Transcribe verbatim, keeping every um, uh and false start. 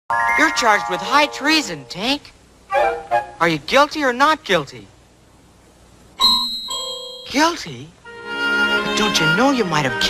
You're charged with high treason, Tink. Are you guilty or not guilty? Guilty? But don't you know you might have